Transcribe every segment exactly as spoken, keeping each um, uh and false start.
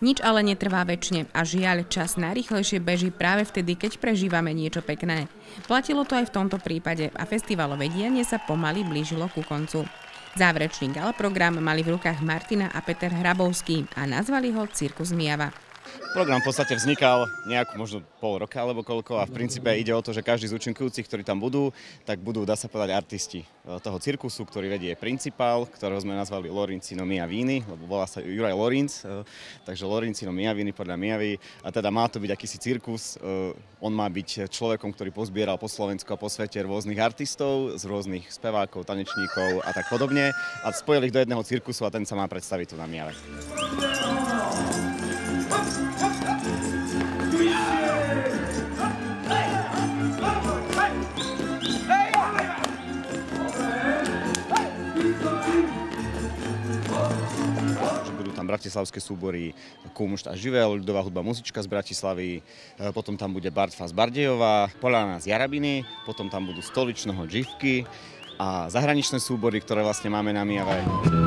Nič ale netrvá večne a žiaľ, čas najrýchlejšie beží práve vtedy, keď prežívame niečo pekné. Platilo to aj v tomto prípade a festivalové dianie sa pomaly blížilo ku koncu. Záverečný gala program mali v rukách Martina a Peter Hrabovský a nazvali ho Cirkus Myjava. Program v podstate vznikal nejakú možno pol roka alebo koľko a v princípe ide o to, že každý z účinkujúcich, ktorí tam budú, tak budú, dá sa povedať, artisti toho cirkusu, ktorý vedie principál, ktorého sme nazvali Lorincino Myjavini, lebo volá sa Juraj Lorinc, takže Lorincino Myjavini podľa Myjavy a teda má to byť akýsi cirkus. On má byť človekom, ktorý pozbieral po Slovensku a po svete rôznych artistov, z rôznych spevákov, tanečníkov a tak podobne a spojili ich do jedného cirkusu a ten sa má predstaviť tu na Myjave. Bratislavské súbory Kúmušt a Živel, ľudová hudba Muzička z Bratislavy, potom tam bude Bartfa z Bardejova, Poľana z Jarabiny, potom tam budú Stoličného Dživky a zahraničné súbory, ktoré vlastne máme na Myjave.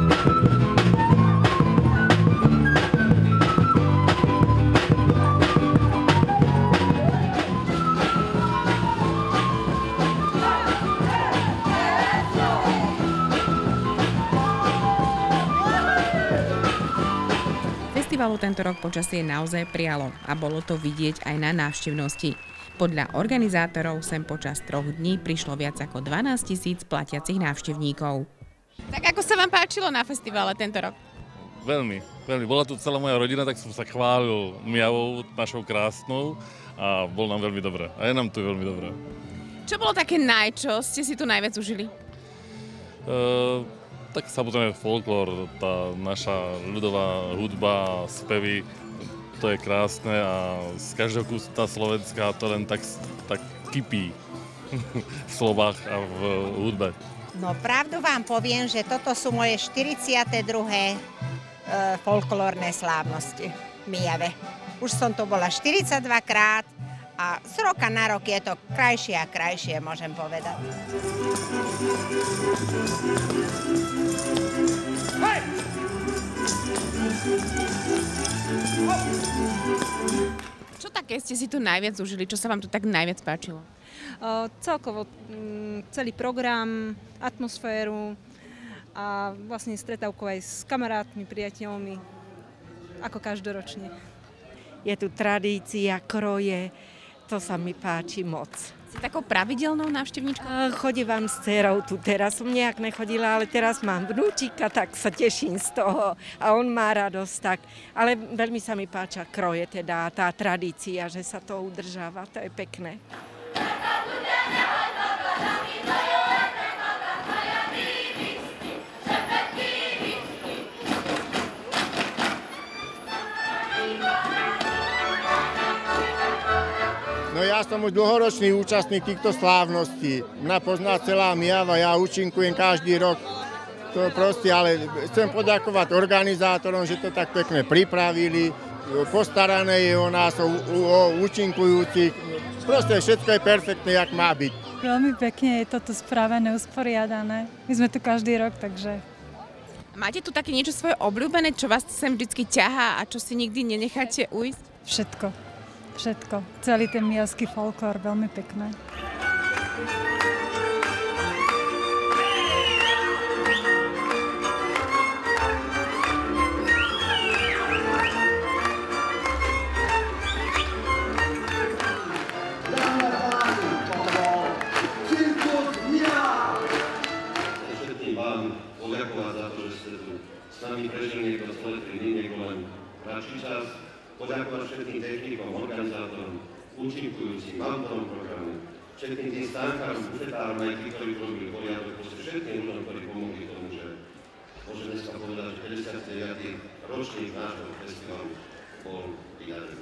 Festivalu tento rok počasie naozaj prialo a bolo to vidieť aj na návštevnosti. Podľa organizátorov sem počas troch dní prišlo viac ako dvanásť tisíc platiacich návštevníkov. Tak ako sa vám páčilo na festivale tento rok? Veľmi, veľmi. Bola tu celá moja rodina, tak som sa chválil Myjavou, našou krásnou a bol nám veľmi dobré. A je nám tu veľmi dobré. Čo bolo také naj, čo ste si tu najviac užili? Uh, Tak samozrejme folklór, tá naša ľudová hudba, spevy, to je krásne a z každého kusu tá slovenská to len tak, tak kypí v slovách a v hudbe. No pravdu vám poviem, že toto sú moje štyridsiate druhé e, folklórne slávnosti v Myjave. Už som tu bola štyridsaťdva krát a z roka na rok je to krajšie a krajšie, môžem povedať. Čo také ste si tu najviac užili? Čo sa vám tu tak najviac páčilo? Uh, celkovo um, celý program, atmosféru a vlastne stretávku aj s kamarátmi, priateľmi, ako každoročne. Je tu tradícia, kroje, to sa mi páči moc. Ste takou pravidelnou návštevníčkou? Chodím s dcerou tu, teraz som nejak nechodila, ale teraz mám vnúčika, tak sa teším z toho a on má radosť, tak. Ale veľmi sa mi páčia kroje, teda tá tradícia, že sa to udržáva, to je pekné. No ja som už dlhoročný účastník týchto slávností. Mňa pozná celá Myjava, ja účinkujem každý rok. To proste, ale chcem poďakovať organizátorom, že to tak pekne pripravili. Postarané je o nás, o, o účinkujúcich. Proste všetko je perfektné, jak má byť. Veľmi pekne je toto spravené, usporiadané. My sme tu každý rok, takže... Máte tu také niečo svoje obľúbené, čo vás sem vždycky ťahá a čo si nikdy nenecháte ujsť? Všetko. Všetko. Celý ten myjavský folklór, veľmi pekné. Všetkým vám poďakovať za to, že ste tu s nami prežili niekto stoletý dní, niekto len kratší čas. Poďakovať všetkým technikom, organizátorom, účinkujúcim, autorom programu, všetkým tým stánkarom, bufetárom, aj tí, ktorí robili poriadok, proste všetkým ľuďom, ktorí pomohli tomu, že môžeme dneska povedať, že päťdesiaty deviaty ročník nášho festivalu bol vydarený.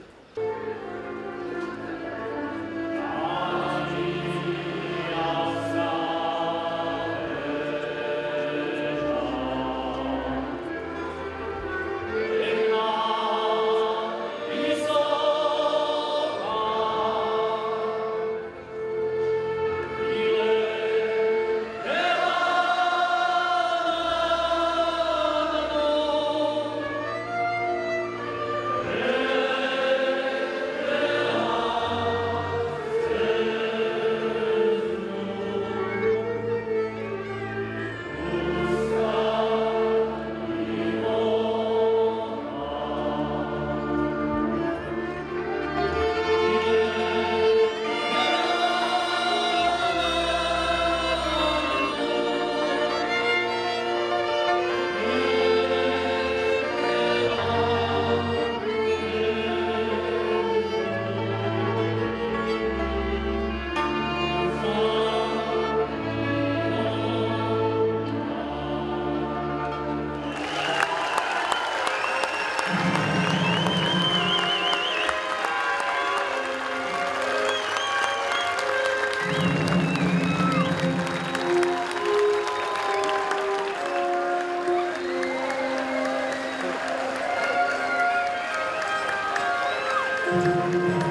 Thank you.